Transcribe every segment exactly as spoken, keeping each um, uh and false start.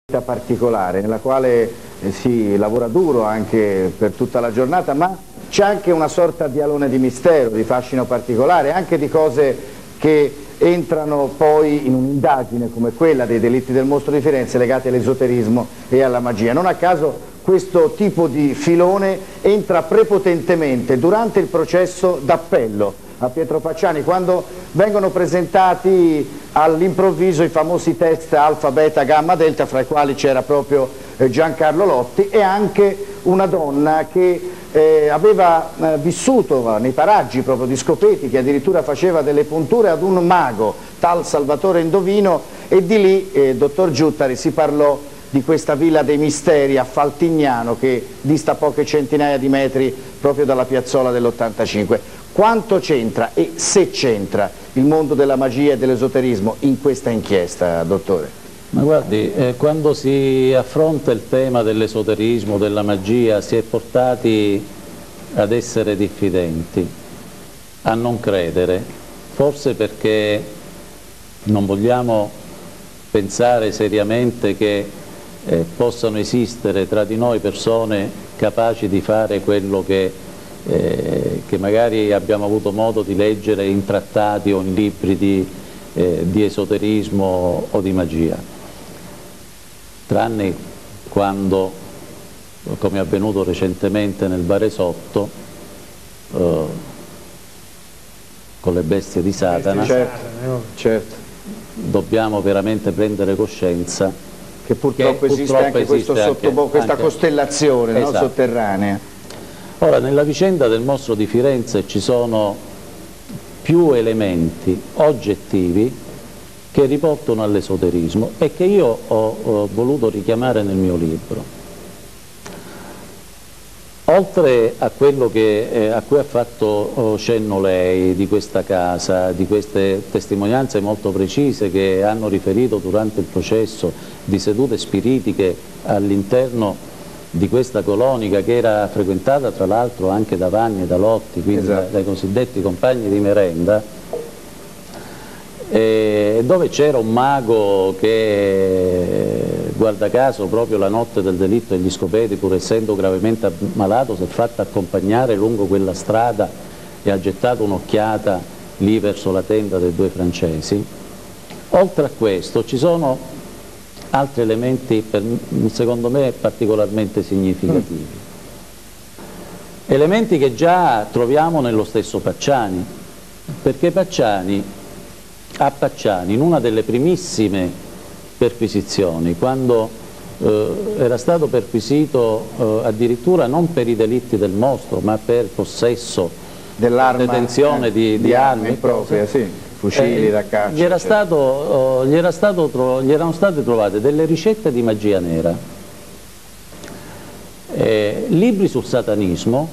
particolare nella quale eh, si lavora duro anche per tutta la giornata, ma c'è anche una sorta di alone di mistero, di fascino particolare, anche di cose che entrano poi in un'indagine come quella dei delitti del mostro di Firenze legati all'esoterismo e alla magia. Non a caso questo tipo di filone entra prepotentemente durante il processo d'appello a Pietro Pacciani, quando vengono presentati all'improvviso i famosi test alfa, beta, gamma, delta, fra i quali c'era proprio eh, Giancarlo Lotti, e anche una donna che eh, aveva eh, vissuto nei paraggi proprio di Scopeti, che addirittura faceva delle punture ad un mago, tal Salvatore Indovino, e di lì, eh, dottor Giuttari, si parlò di questa Villa dei Misteri a Faltignano, che dista poche centinaia di metri proprio dalla piazzola dell'ottantacinque. Quanto c'entra e se c'entra il mondo della magia e dell'esoterismo in questa inchiesta, dottore? Ma guardi, eh, quando si affronta il tema dell'esoterismo, della magia, si è portati ad essere diffidenti, a non credere, forse perché non vogliamo pensare seriamente che eh, possano esistere tra di noi persone capaci di fare quello che Eh, che magari abbiamo avuto modo di leggere in trattati o in libri di, eh, di esoterismo o di magia, tranne quando, come è avvenuto recentemente nel Baresotto, eh, con le bestie di Satana, certo, certo. dobbiamo veramente prendere coscienza che purtroppo, che esiste purtroppo anche, esiste questo anche, sottobo, questa anche, costellazione, esatto, no, sotterranea. Ora, nella vicenda del mostro di Firenze ci sono più elementi oggettivi che riportano all'esoterismo e che io ho, ho voluto richiamare nel mio libro. Oltre a quello che, eh, a cui ha fatto oh, cenno lei, di questa casa, di queste testimonianze molto precise che hanno riferito durante il processo di sedute spiritiche all'interno di questa colonica, che era frequentata tra l'altro anche da Vanni e da Lotti, quindi esatto, dai cosiddetti compagni di merenda, e dove c'era un mago che, guarda caso, proprio la notte del delitto degli Scopeti, pur essendo gravemente ammalato, si è fatto accompagnare lungo quella strada e ha gettato un'occhiata lì verso la tenda dei due francesi. Oltre a questo ci sono altri elementi, per, secondo me, particolarmente significativi. Mm. Elementi che già troviamo nello stesso Pacciani, perché Pacciani, a Pacciani, in una delle primissime perquisizioni, quando eh, era stato perquisito eh, addirittura non per i delitti del mostro, ma per possesso, detenzione eh, di, di, di armi, armi proprie, sì. Fucili eh, da caccia, gli, era stato, oh, gli, era stato tro gli erano state trovate delle ricette di magia nera, eh, libri sul satanismo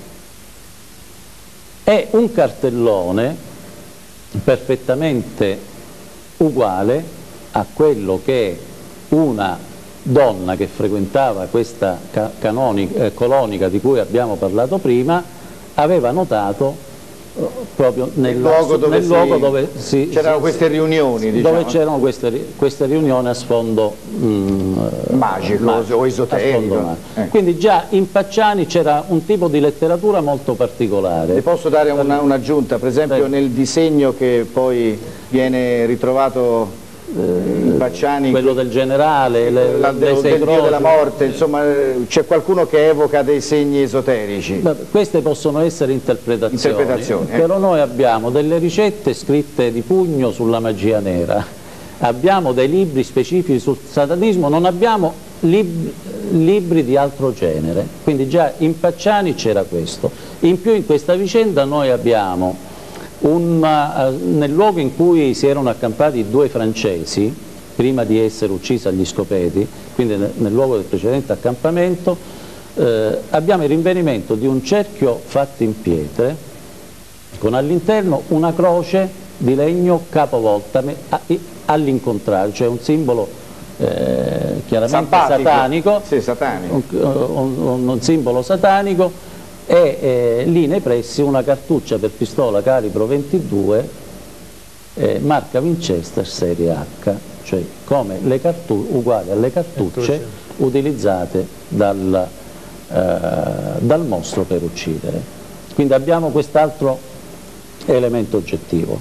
e un cartellone perfettamente uguale a quello che una donna che frequentava questa ca canonica, eh, colonica di cui abbiamo parlato prima aveva notato proprio nel luogo dove, nel luogo dove si, c'erano queste riunioni, diciamo, dove c'erano queste, queste riunioni a sfondo mm, magico, magico o esoterico, eh. Quindi già in Pacciani c'era un tipo di letteratura molto particolare. Le posso dare un'aggiunta, per esempio Prego. Nel disegno che poi viene ritrovato in Pacciani, quello del generale, le, la, del, del dio della morte, insomma c'è qualcuno che evoca dei segni esoterici. Beh, queste possono essere interpretazioni, interpretazioni eh. però noi abbiamo delle ricette scritte di pugno sulla magia nera, abbiamo dei libri specifici sul satanismo, non abbiamo lib libri di altro genere, quindi già in Pacciani c'era questo. In più in questa vicenda noi abbiamo Un, uh, nel luogo in cui si erano accampati due francesi, prima di essere uccisi agli Scopeti, quindi nel, nel luogo del precedente accampamento, eh, abbiamo il rinvenimento di un cerchio fatto in pietre, con all'interno una croce di legno capovolta all'incontrario, cioè un simbolo eh, chiaramente Sampatico. satanico, sì, satanico. Un, un, un simbolo satanico, e eh, lì nei pressi una cartuccia per pistola calibro ventidue eh, marca Winchester serie H, cioè come le uguali alle cartucce utilizzate dal, eh, dal mostro per uccidere. Quindi abbiamo quest'altro elemento oggettivo.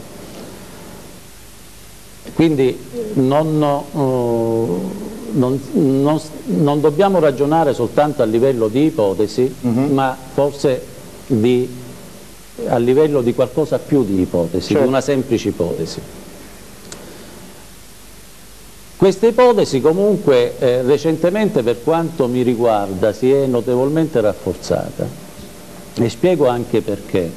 Quindi non, uh, non, non, non dobbiamo ragionare soltanto a livello di ipotesi, uh-huh. ma forse di, a livello di qualcosa più di ipotesi, certo. di una semplice ipotesi. Questa ipotesi comunque eh, recentemente, per quanto mi riguarda, si è notevolmente rafforzata, e spiego anche perché.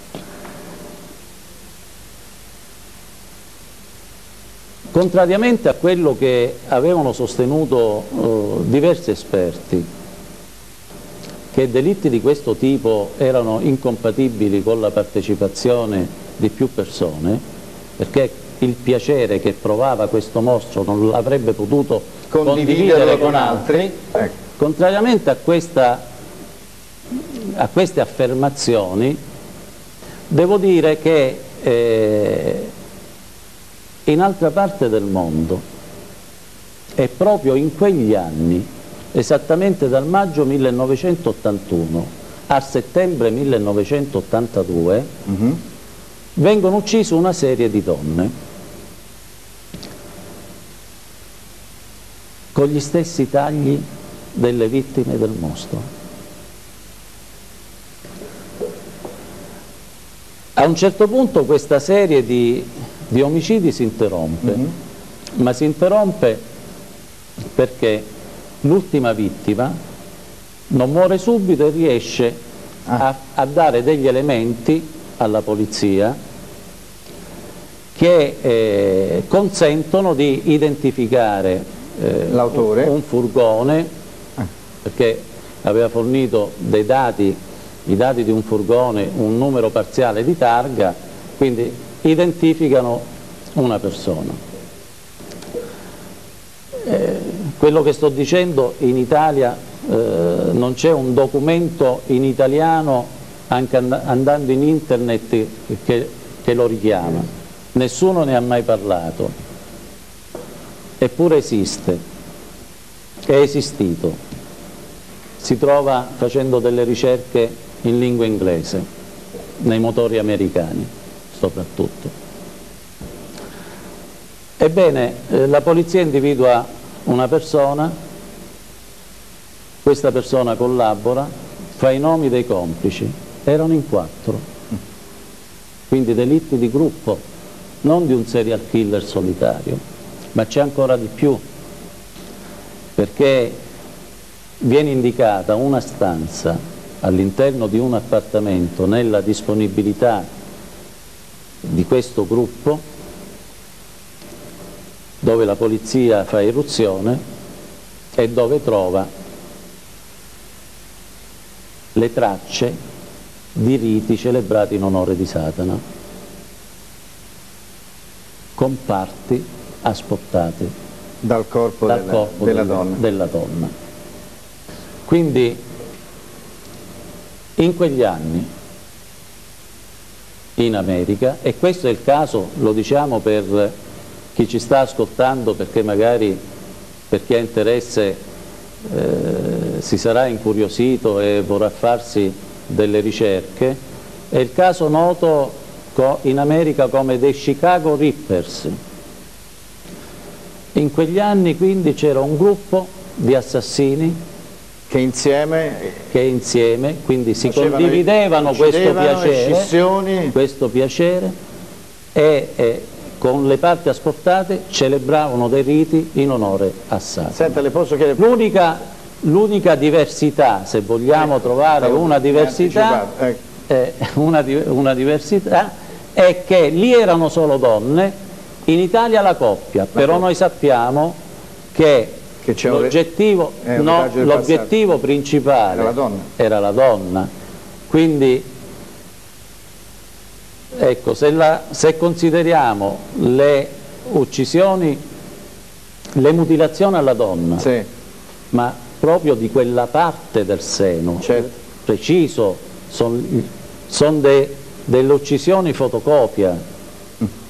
Contrariamente a quello che avevano sostenuto eh, diversi esperti, che delitti di questo tipo erano incompatibili con la partecipazione di più persone, perché il piacere che provava questo mostro non l'avrebbe potuto condividere con altri, ecco. Contrariamente a, questa, a queste affermazioni, devo dire che eh, in altra parte del mondo, e proprio in quegli anni, esattamente dal maggio millenovecentottantuno a settembre millenovecentottantadue, uh-huh. vengono uccise una serie di donne con gli stessi tagli delle vittime del mostro. A un certo punto questa serie di di omicidi si interrompe, mm-hmm. ma si interrompe perché l'ultima vittima non muore subito e riesce ah. a, a dare degli elementi alla polizia che eh, consentono di identificare eh, l'autore, un, un furgone, ah. perché aveva fornito dei dati, i dati di un furgone, un numero parziale di targa, quindi identificano una persona. Eh, quello che sto dicendo, in Italia eh, non c'è un documento in italiano, anche and andando in internet, che, che lo richiama. Nessuno ne ha mai parlato. Eppure esiste, è esistito. Si trova facendo delle ricerche in lingua inglese, nei motori americani soprattutto. Ebbene, eh, la polizia individua una persona, questa persona collabora, fa i nomi dei complici, erano in quattro, quindi delitti di gruppo, non di un serial killer solitario, ma c'è ancora di più, perché viene indicata una stanza all'interno di un appartamento nella disponibilità di questo gruppo, dove la polizia fa irruzione e dove trova le tracce di riti celebrati in onore di Satana, con parti asportate dal corpo, dal della, corpo della, della, donna. della donna. Quindi in quegli anni in America, e questo è il caso, lo diciamo per chi ci sta ascoltando, perché magari per chi ha interesse eh, si sarà incuriosito e vorrà farsi delle ricerche, è il caso noto in America come dei Chicago Rippers. In quegli anni quindi c'era un gruppo di assassini che insieme, che insieme quindi si condividevano questo piacere, questo piacere e, e con le parti asportate celebravano dei riti in onore a Satana. Senta, le posso chiedere... L'unica, l'unica diversità, se vogliamo eh, trovare una diversità, eh, una, una diversità, è che lì erano solo donne, in Italia la coppia, la però coppia. Noi sappiamo che l'obiettivo eh, no, principale era la donna, era la donna. Quindi ecco, se, la, se consideriamo le uccisioni, le mutilazioni alla donna, sì. ma proprio di quella parte del seno, certo. preciso, sono son de, delle uccisioni fotocopia,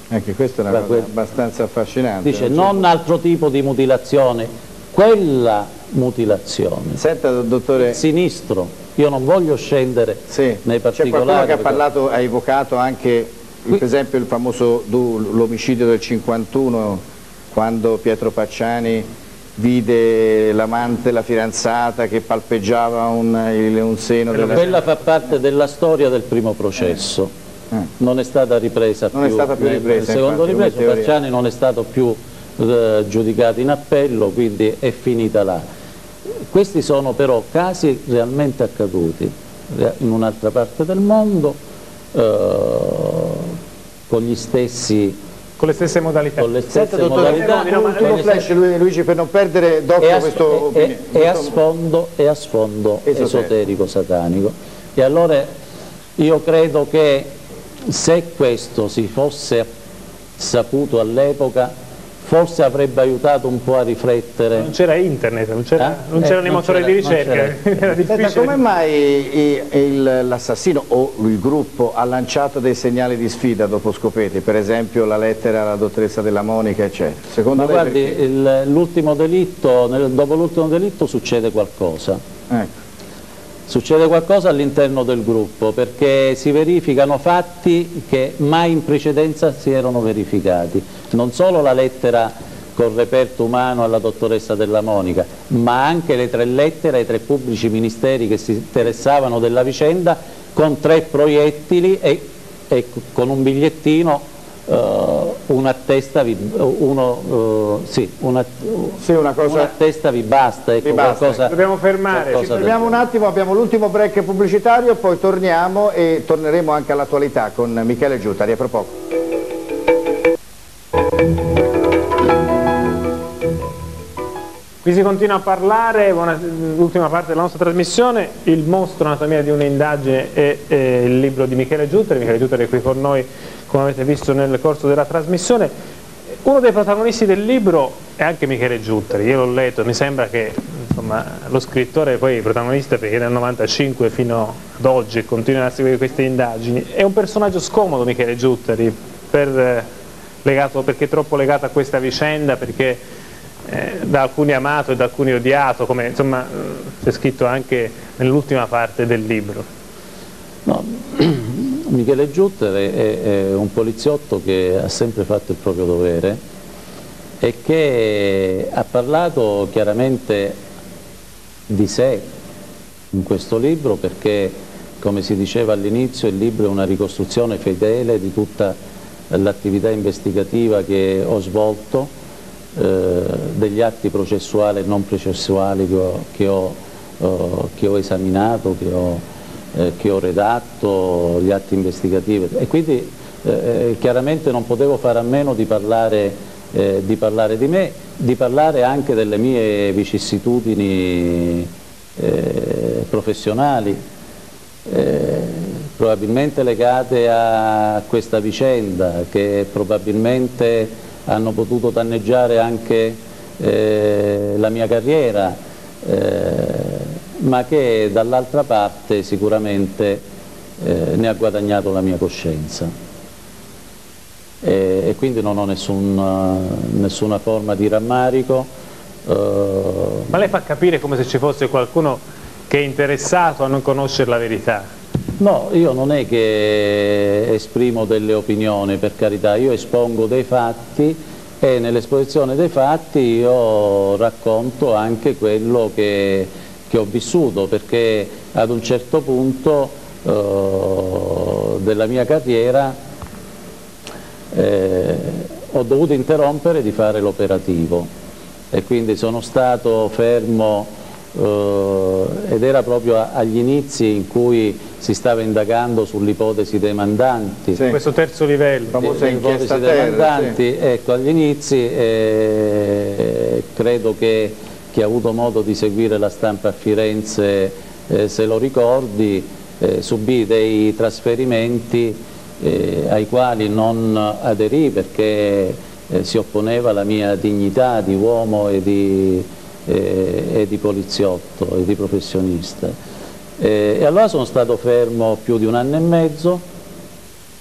Anche questa è una cosa abbastanza affascinante. Dice non altro tipo di mutilazione, quella mutilazione. Senta, dottore... Il sinistro, io non voglio scendere sì. nei particolari. C'è qualcuno che ha parlato, ha evocato anche, Qui... per esempio, il famoso l'omicidio del cinquantuno, quando Pietro Pacciani vide l'amante, la fidanzata che palpeggiava un, un seno. Della... Quella fa parte della storia del primo processo. Eh. Eh. Non è stata ripresa non più, è stata più ripresa, nel secondo infatti, ripreso Pacciani non è stato più eh, giudicato in appello, quindi è finita là. Questi sono però casi realmente accaduti in un'altra parte del mondo, eh, con gli stessi con le stesse modalità. Con le stesse Senta, modalità. No, no, no, flash, Luigi, per non perdere d'occhio questo... È, è, è a sfondo, è a sfondo esoterico, satanico. E allora io credo che se questo si fosse saputo all'epoca, forse avrebbe aiutato un po' a riflettere. Non c'era internet, non c'erano eh, i motori di ricerca, era difficile. Senta, come mai l'assassino o il gruppo ha lanciato dei segnali di sfida dopo Scopeti, per esempio la lettera alla dottoressa Della Monica, eccetera? Secondo Ma lei guardi, l'ultimo delitto, nel, dopo l'ultimo delitto succede qualcosa. Ecco. Succede qualcosa all'interno del gruppo, perché si verificano fatti che mai in precedenza si erano verificati. Non solo la lettera col reperto umano alla dottoressa Della Monica, ma anche le tre lettere ai tre pubblici ministeri che si interessavano della vicenda, con tre proiettili e, e con un bigliettino. Uh, una testa vi, uno, uh, sì, una, sì, una, cosa... una testa vi basta, ecco, vi basta. Qualcosa, dobbiamo fermare, ci fermiamo un attimo, abbiamo l'ultimo break pubblicitario, poi torniamo e torneremo anche all'attualità con Michele Giuttari, a fra poco. Qui si continua a parlare, l'ultima parte della nostra trasmissione, Il mostro, anatomia di un'indagine e, e il libro di Michele Giuttari. Michele Giuttari è qui con noi, come avete visto nel corso della trasmissione. Uno dei protagonisti del libro è anche Michele Giuttari, io l'ho letto, mi sembra che insomma, lo scrittore è poi protagonista perché nel novantacinque fino ad oggi continua a seguire queste indagini. È un personaggio scomodo Michele Giuttari, per, legato, perché è troppo legato a questa vicenda, perché Eh, da alcuni amato e da alcuni odiato, come insomma c'è scritto anche nell'ultima parte del libro. No, Michele Giuttari è, è un poliziotto che ha sempre fatto il proprio dovere e che ha parlato chiaramente di sé in questo libro, perché, come si diceva all'inizio, il libro è una ricostruzione fedele di tutta l'attività investigativa che ho svolto, Eh, degli atti processuali e non processuali che ho, che ho, eh, che ho esaminato, che ho, eh, che ho redatto, gli atti investigativi, e quindi eh, chiaramente non potevo fare a meno di parlare, eh, di parlare di me, di parlare anche delle mie vicissitudini eh, professionali, eh, probabilmente legate a questa vicenda, che probabilmente hanno potuto danneggiare anche eh, la mia carriera, eh, ma che dall'altra parte sicuramente eh, ne ha guadagnato la mia coscienza. E, e quindi non ho nessun, nessuna forma di rammarico. Eh, ma lei fa capire come se ci fosse qualcuno che è interessato a non conoscere la verità? No, io non è che esprimo delle opinioni, per carità, io espongo dei fatti e nell'esposizione dei fatti io racconto anche quello che, che ho vissuto, perché ad un certo punto eh, della mia carriera eh, ho dovuto interrompere di fare l'operativo e quindi sono stato fermo. Uh, ed era proprio a, agli inizi in cui si stava indagando sull'ipotesi dei mandanti, sì. Questo terzo livello, famosa inchiesta dei mandanti, sì. Ecco, agli inizi eh, credo che chi ha avuto modo di seguire la stampa a Firenze eh, se lo ricordi, eh, subì dei trasferimenti eh, ai quali non aderì perché eh, si opponeva alla mia dignità di uomo e di E, e di poliziotto e di professionista, e, e allora sono stato fermo più di un anno e mezzo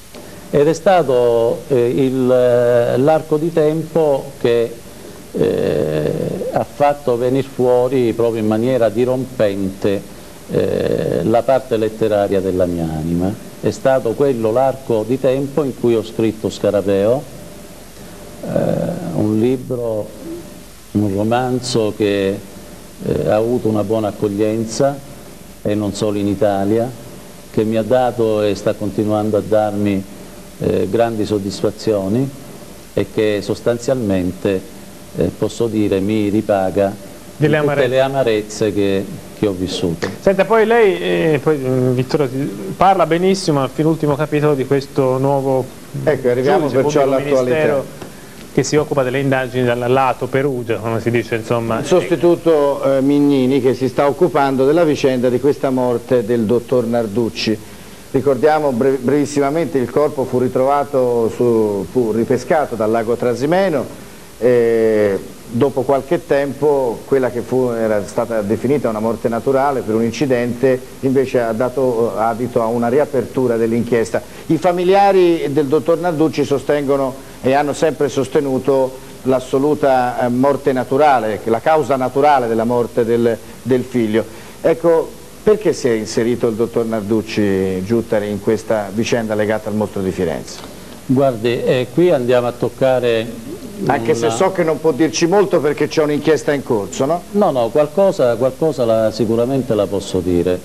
ed è stato eh, l'arco di tempo che eh, ha fatto venire fuori proprio in maniera dirompente eh, la parte letteraria della mia anima. È stato quello l'arco di tempo in cui ho scritto Scarabeo, eh, un libro, un romanzo che eh, ha avuto una buona accoglienza, e non solo in Italia, che mi ha dato e sta continuando a darmi eh, grandi soddisfazioni, e che sostanzialmente eh, posso dire mi ripaga di tutte amarezze. le amarezze che, che ho vissuto. Senta, poi lei, eh, poi, Vittorio, parla benissimo al ultimo capitolo di questo nuovo ecco, arriviamo perciò all'attualità, che si occupa delle indagini dal lato Perugia, come si dice, insomma. Il sostituto eh, Mignini, che si sta occupando della vicenda di questa morte del dottor Narducci. Ricordiamo brev brevissimamente, il corpo fu ritrovato, su, fu ripescato dal lago Trasimeno, e dopo qualche tempo quella che fu, era stata definita una morte naturale per un incidente invece ha dato adito a una riapertura dell'inchiesta. I familiari del dottor Narducci sostengono e hanno sempre sostenuto l'assoluta morte naturale, la causa naturale della morte del, del figlio. Ecco, perché si è inserito il dottor Narducci, Giuttari, in questa vicenda legata al mostro di Firenze? Guardi, eh, qui andiamo a toccare... Anche se so che non può dirci molto perché c'è un'inchiesta in corso, no? No, no, qualcosa, qualcosa la, sicuramente la posso dire.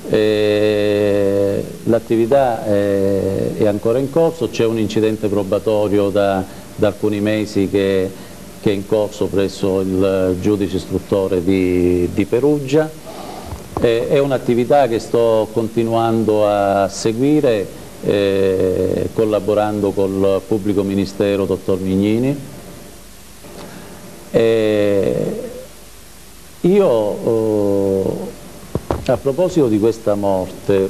Eh, l'attività è, è ancora in corso, c'è un incidente probatorio da, da alcuni mesi che, che è in corso presso il giudice istruttore di, di Perugia. Eh, è un'attività che sto continuando a seguire, eh, collaborando col pubblico ministero dottor Mignini. Eh, io oh, a proposito di questa morte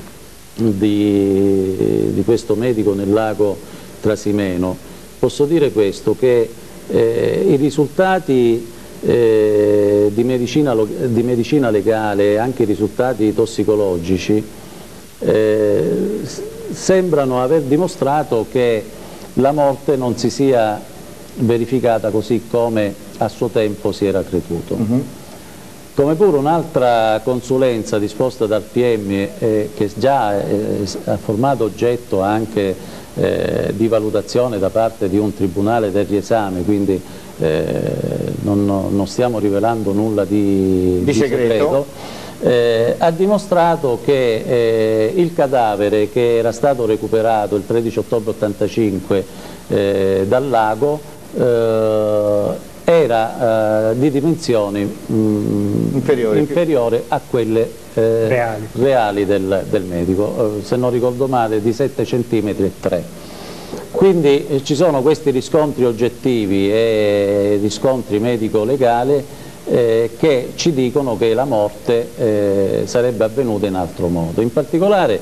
di, di questo medico nel lago Trasimeno posso dire questo, che eh, i risultati eh, di, medicina, di medicina legale e anche i risultati tossicologici eh, sembrano aver dimostrato che la morte non si sia verificata così come a suo tempo si era creduto. Uh-huh. Come pure un'altra consulenza disposta dal P M eh, che già eh, ha formato oggetto anche eh, di valutazione da parte di un tribunale del riesame, quindi eh, non, non stiamo rivelando nulla di, di, di segreto, segreto eh, ha dimostrato che eh, il cadavere che era stato recuperato il tredici ottobre ottantacinque eh, dal lago Eh, era eh, di dimensioni mh, inferiori, inferiore a quelle eh, reali, reali del, del medico, eh, se non ricordo male di sette centimetri e tre. Quindi eh, ci sono questi riscontri oggettivi e riscontri medico-legali eh, che ci dicono che la morte eh, sarebbe avvenuta in altro modo. In particolare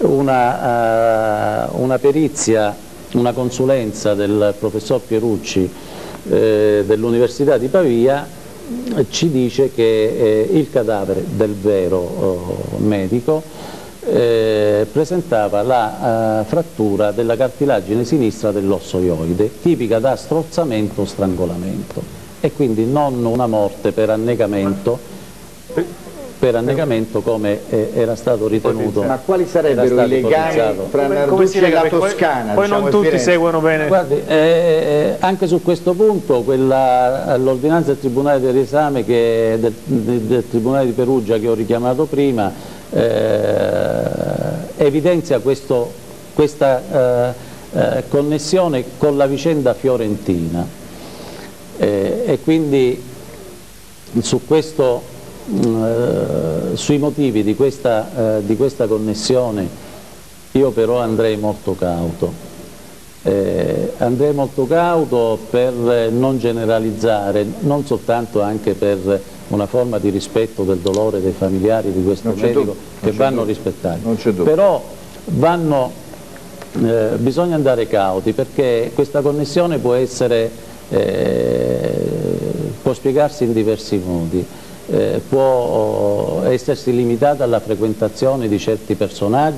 una, uh, una perizia, una consulenza del professor Pierucci eh, dell'Università di Pavia eh, ci dice che eh, il cadavere del vero oh, medico eh, presentava la uh, frattura della cartilagine sinistra dell'osso ioide, tipica da strozzamento o strangolamento, e quindi non una morte per annegamento per annegamento come eh, era stato ritenuto. Ma quali sarebbero i legami tra Narducci e la Toscana? Poi diciamo, non tutti seguono bene. Guardi, eh, anche su questo punto l'ordinanza del Tribunale del riesame che, del, del, del Tribunale di Perugia che ho richiamato prima eh, evidenzia questo, questa eh, eh, connessione con la vicenda fiorentina eh, e quindi su questo Uh, sui motivi di questa, uh, di questa connessione io però andrei molto cauto, eh, andrei molto cauto per non generalizzare, non soltanto anche per una forma di rispetto del dolore dei familiari di questo medico che vanno rispettati, però vanno, eh, bisogna andare cauti perché questa connessione può essere, eh, può spiegarsi in diversi modi. Eh, può essersi limitata alla frequentazione di certi personaggi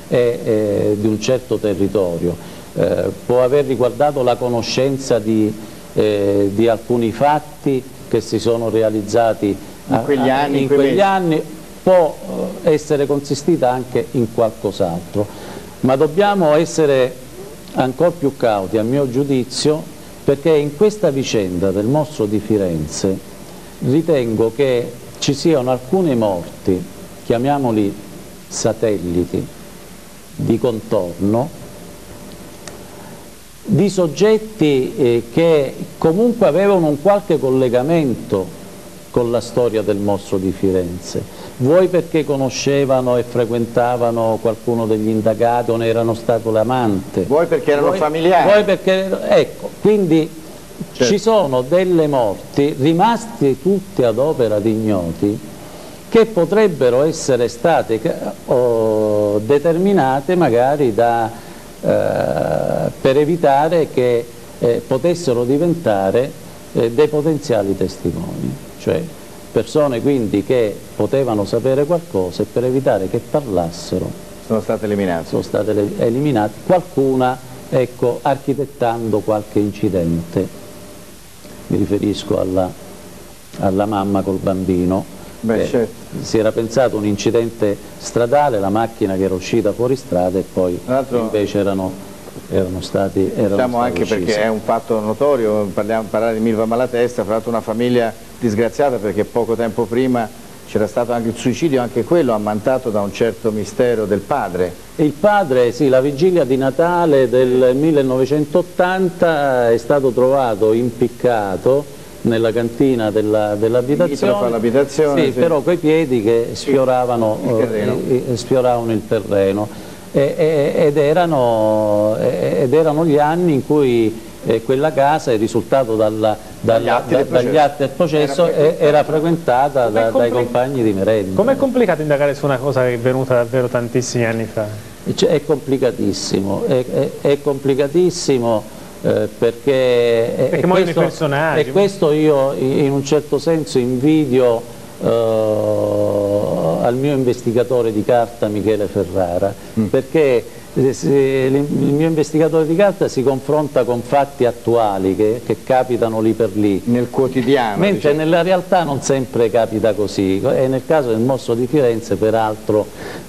e eh, di un certo territorio, eh, può aver riguardato la conoscenza di, eh, di alcuni fatti che si sono realizzati in quegli a, anni, in quei quegli mesi. anni, può essere consistita anche in qualcos'altro, ma dobbiamo essere ancora più cauti, a mio giudizio, perché in questa vicenda del mostro di Firenze ritengo che ci siano alcune morti, chiamiamoli satelliti, di contorno, di soggetti eh, che comunque avevano un qualche collegamento con la storia del mostro di Firenze, vuoi perché conoscevano e frequentavano qualcuno degli indagati o ne erano stato l'amante, vuoi perché erano vuoi, familiari, vuoi perché, ecco, quindi certo. Ci sono delle morti rimaste tutte ad opera di ignoti che potrebbero essere state oh, determinate magari da, eh, per evitare che eh, potessero diventare eh, dei potenziali testimoni. Cioè persone quindi che potevano sapere qualcosa e per evitare che parlassero sono state eliminate, sono state eliminate, qualcuna ecco, architettando qualche incidente. Mi riferisco alla, alla mamma col bambino. Beh, eh, certo. Si era pensato un incidente stradale, la macchina che era uscita fuori strada e poi invece erano erano stati erano diciamo stati anche uccisi. Perché è un fatto notorio, parliamo, parlare di Milva Malatesta, fra l'altro una famiglia disgraziata perché poco tempo prima c'era stato anche il suicidio, anche quello ammantato da un certo mistero del padre. Il padre, sì, la vigilia di Natale del millenovecentottanta è stato trovato impiccato nella cantina dell'abitazione, dell sì, sì. però coi piedi che sfioravano il terreno, eh, sfioravano il terreno. E, e, ed, erano, ed erano gli anni in cui eh, quella casa, è risultato dalla, dalla, dagli, atti da, dagli atti del processo, era, frequentata, era frequentata da, dai compagni di merenda. Com'è complicato indagare su una cosa che è venuta davvero tantissimi anni fa? Cioè, è complicatissimo, è, è, è complicatissimo eh, perché, perché e questo, i personaggi. E questo io in un certo senso invidio eh, al mio investigatore di carta Michele Ferrara, mm. perché se, il mio investigatore di carta si confronta con fatti attuali che, che capitano lì per lì nel quotidiano, mentre diciamo. Nella realtà non sempre capita così, e nel caso del mostro di Firenze peraltro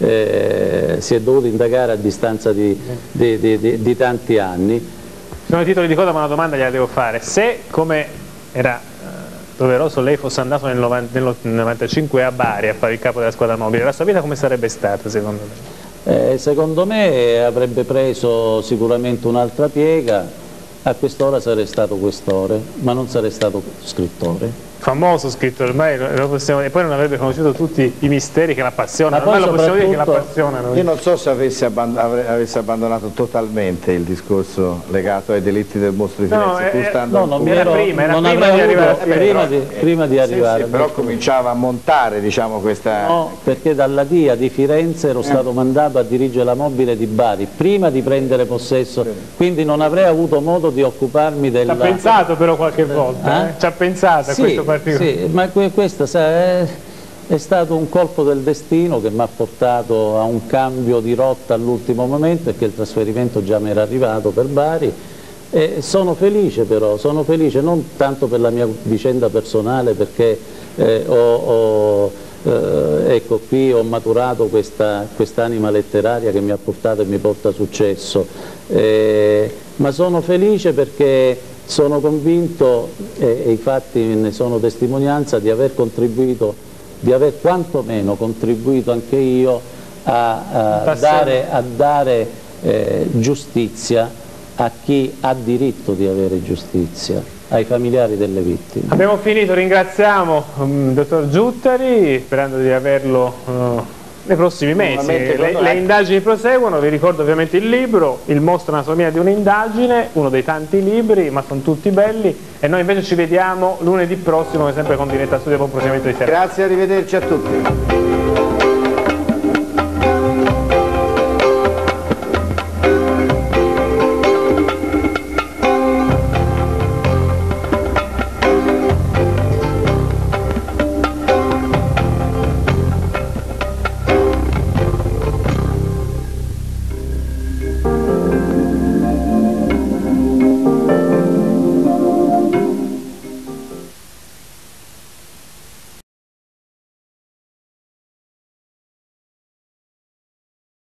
eh, si è dovuto indagare a distanza di, di, di, di, di tanti anni. Sono i titoli di coda, ma una domanda gliela devo fare: se, come era doveroso, lei fosse andato nel novantacinque a Bari a fare il capo della squadra mobile, la sua vita come sarebbe stata secondo me? Eh, secondo me avrebbe preso sicuramente un'altra piega, a quest'ora sarei stato questore, ma non sarei stato scrittore. Famoso scrittore, ormai lo possiamo, e poi non avrebbe conosciuto tutti i misteri che l'appassionano, ormai lo possiamo dire che l'appassionano. Io non so se avesse, abband avesse abbandonato totalmente il discorso legato ai delitti del mostro di Firenze. No, eh, no, non mi era ero, prima, era non prima di arrivare a prima, però, di, prima di arrivare. Sì, sì, però cominciava a montare, diciamo, questa... No, perché dalla D I A di Firenze ero eh. stato mandato a dirigere la mobile di Bari, prima di prendere possesso, sì. Quindi non avrei avuto modo di occuparmi del... Ci ha pensato però qualche volta, eh? Eh? Ci ha pensato sì, a questo particolare. Sì, ma questo è, è stato un colpo del destino che mi ha portato a un cambio di rotta all'ultimo momento, perché il trasferimento già mi era arrivato per Bari, e sono felice però, sono felice non tanto per la mia vicenda personale, perché eh, ho, ho, eh, ecco, qui ho maturato questa quest'anima letteraria che mi ha portato e mi porta successo, eh, ma sono felice perché sono convinto, e, e i fatti ne sono testimonianza, di aver contribuito, di aver quantomeno contribuito anche io a, a dare, a dare eh, giustizia a chi ha diritto di avere giustizia, ai familiari delle vittime. Abbiamo finito, ringraziamo il um, dottor Giuttari, sperando di averlo uh, nei prossimi mesi. Le, le indagini proseguono, vi ricordo ovviamente il libro, Il mostro anatomia di un'indagine, uno dei tanti libri, ma sono tutti belli, e noi invece ci vediamo lunedì prossimo, sempre con Diretta Studio, con un procedimento di serata. Grazie, arrivederci a tutti.